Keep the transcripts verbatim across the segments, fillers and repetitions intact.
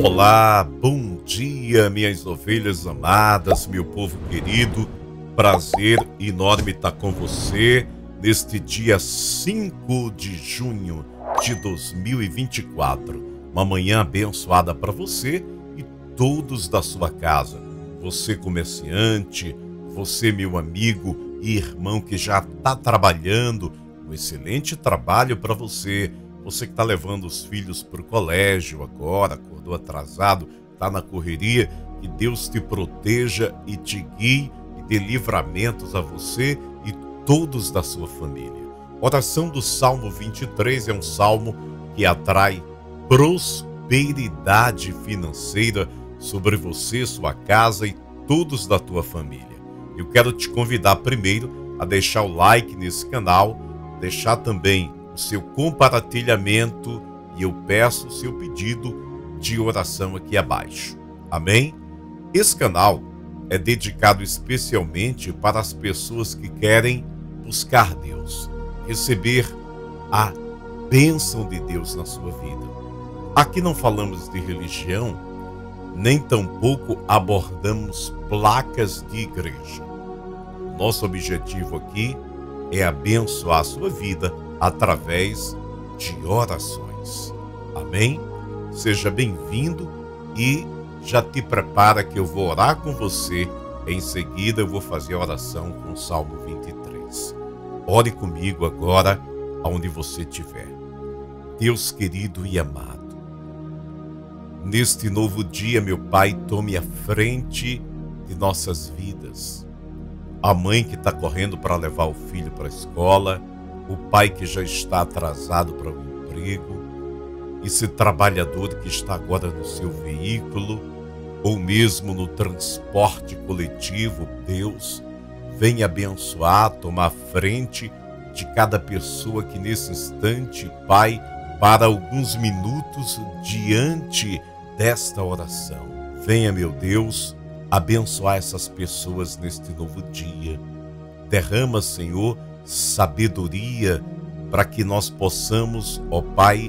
Olá, bom dia, minhas ovelhas amadas, meu povo querido. Prazer enorme estar com você neste dia cinco de junho de dois mil e vinte e quatro. Uma manhã abençoada para você e todos da sua casa. Você comerciante, você meu amigo e irmão que já está trabalhando, um excelente trabalho para você. Você que está levando os filhos para o colégio agora, acordou atrasado, está na correria, que Deus te proteja e te guie e dê livramentos a você e todos da sua família. Oração do Salmo vinte e três é um salmo que atrai prosperidade financeira sobre você, sua casa e todos da tua família. Eu quero te convidar primeiro a deixar o like nesse canal, deixar também o seu compartilhamento e eu peço o seu pedido de oração aqui abaixo. Amém? Esse canal é dedicado especialmente para as pessoas que querem buscar Deus, receber a bênção de Deus na sua vida. Aqui não falamos de religião, nem tampouco abordamos placas de igreja. Nosso objetivo aqui é abençoar a sua vida através de orações. Amém? Seja bem-vindo e já te prepara que eu vou orar com você. Em seguida eu vou fazer a oração com o Salmo vinte e três. Ore comigo agora, aonde você estiver. Deus querido e amado, neste novo dia, meu Pai, tome a frente de nossas vidas. A mãe que está correndo para levar o filho para a escola, o pai que já está atrasado para o emprego, esse trabalhador que está agora no seu veículo, ou mesmo no transporte coletivo, Deus, venha abençoar, tomar frente de cada pessoa que nesse instante, Pai, para alguns minutos diante desta oração. Venha, meu Deus, abençoar essas pessoas neste novo dia. Derrama, Senhor, sabedoria para que nós possamos, ó Pai,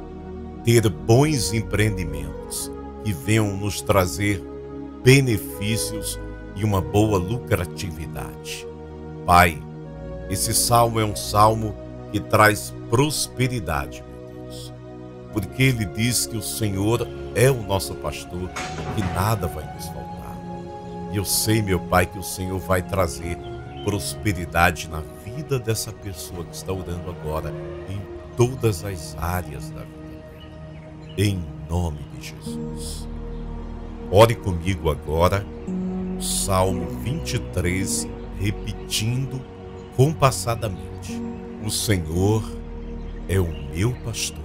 ter bons empreendimentos que venham nos trazer benefícios e uma boa lucratividade. Pai, esse salmo é um salmo que traz prosperidade, meu Deus, porque ele diz que o Senhor é o nosso pastor e nada vai nos faltar. E eu sei, meu Pai, que o Senhor vai trazer prosperidade na vida dessa pessoa que está orando agora, em todas as áreas da vida dela. Em nome de Jesus. Ore comigo agora, o Salmo vinte e três, repetindo compassadamente: o Senhor é o meu pastor,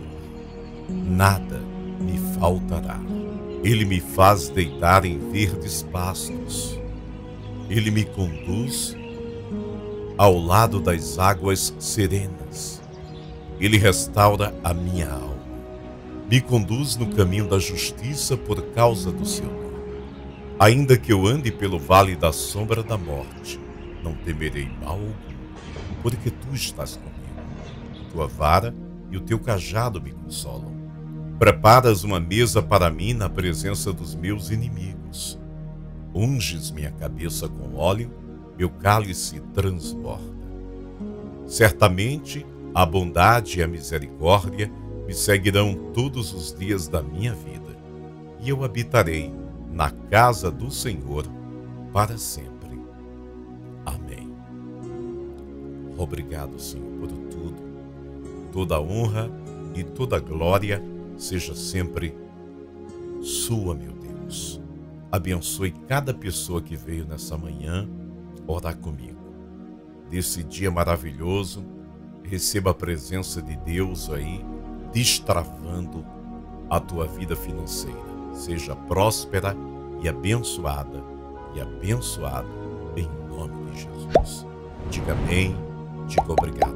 nada me faltará. Ele me faz deitar em verdes pastos. Ele me conduz ao lado das águas serenas. Ele restaura a minha alma. Me conduz no caminho da justiça por causa do seu nome. Ainda que eu ande pelo vale da sombra da morte, não temerei mal algum, porque tu estás comigo. Tua vara e o teu cajado me consolam. Preparas uma mesa para mim na presença dos meus inimigos. Unges minha cabeça com óleo, meu cálice transborda. Certamente a bondade e a misericórdia me seguirão todos os dias da minha vida, e eu habitarei na casa do Senhor para sempre. Amém. Obrigado, Senhor, por tudo. Toda honra e toda glória seja sempre sua, meu Deus. Abençoe cada pessoa que veio nessa manhã orar comigo. Nesse dia maravilhoso, receba a presença de Deus aí, destravando a tua vida financeira. Seja próspera e abençoada, e abençoado em nome de Jesus. Diga amém, diga obrigado.